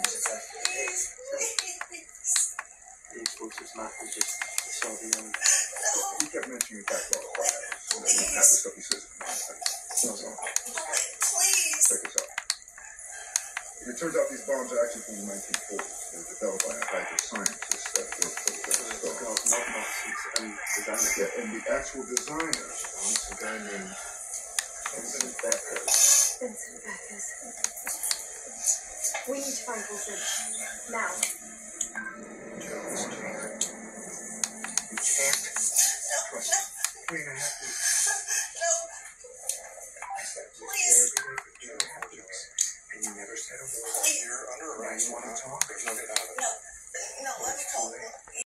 The explosives map is just so beyond. You kept mentioning your backlog files. Half the stuff he says is nonsense. No. Please. Check this out. It turns out these bombs are actually from the 1940s. They were developed by a hydro scientist that worked for the God, not Nazis and designers. Yeah, and the actual designer was a guy named Vincent Beckers. Vincent Beckers. We need to find Wilson. Now. You can't trust 3.5 weeks. No. I said it was Please. every day for 2.5 weeks. And you never said a word. Please. You're under arrest. You want to talk? There's no get out of it. No, let me call.